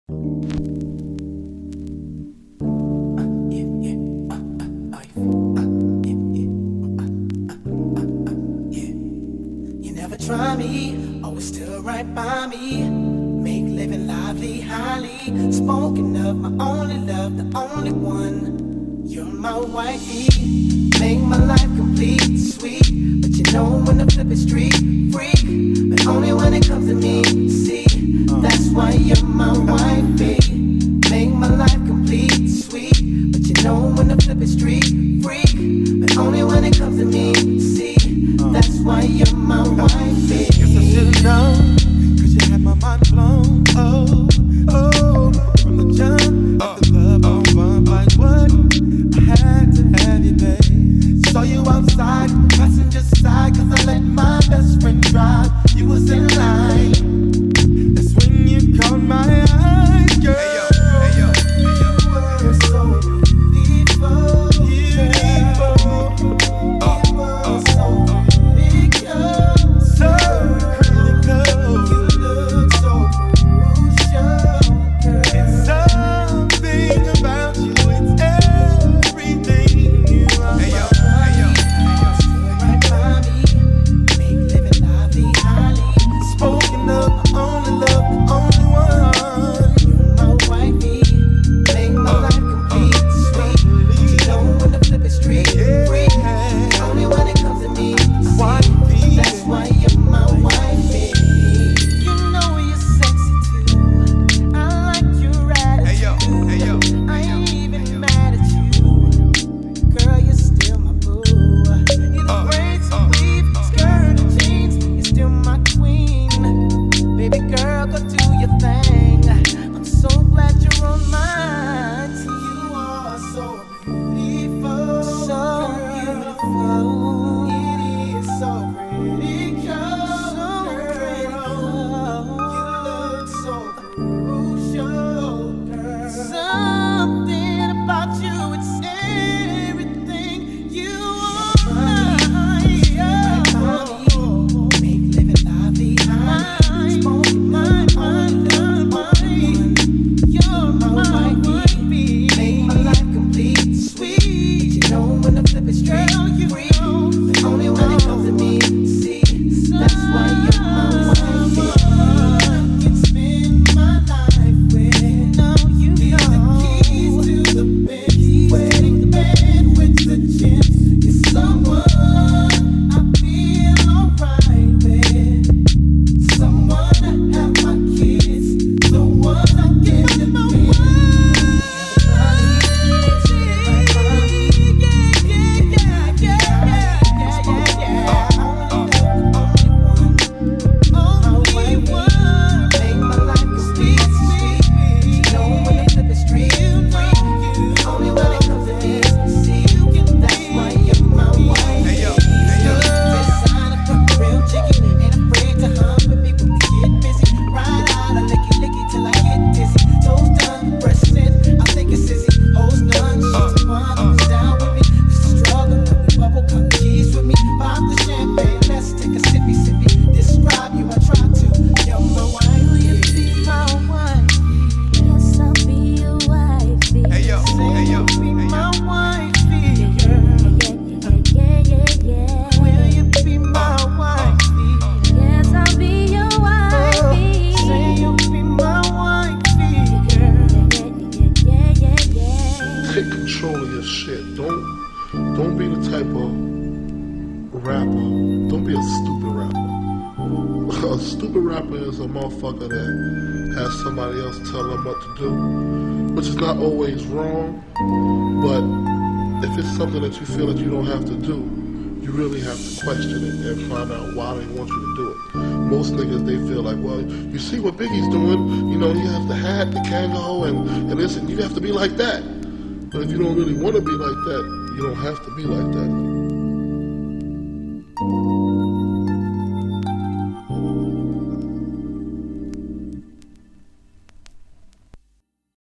You never try me, always still right by me. Make living lively, highly spoken of. My only love, the only one. You're my wifey. Make my life complete, sweet. But you know when the flip is street freak, but only when it comes to me. See, that's why you're my wifey. Make my life complete, sweet. But you know when the flip is street freak, but only when it comes to me. See, that's why you're my wifey. Guess I should've known, 'cause you had my mind blown. Oh, oh, from the jump at the club on Fun Like what? I had to have you, babe. Saw you outside, passenger side, 'cause I let my best friend drive. You was in line. That's when you caught my eye, girl. Hey, yo. Take control of your shit. Don't be the type of rapper. Don't be a stupid rapper. A stupid rapper is a motherfucker that has somebody else tell them what to do, which is not always wrong, but if it's something that you feel that you don't have to do, you really have to question it and find out why they want you to do it. Most niggas, they feel like, well, you see what Biggie's doing, you know, he has the hat, the kango, and this, and you have to be like that. But if you don't really want to be like that, you don't have to be like that.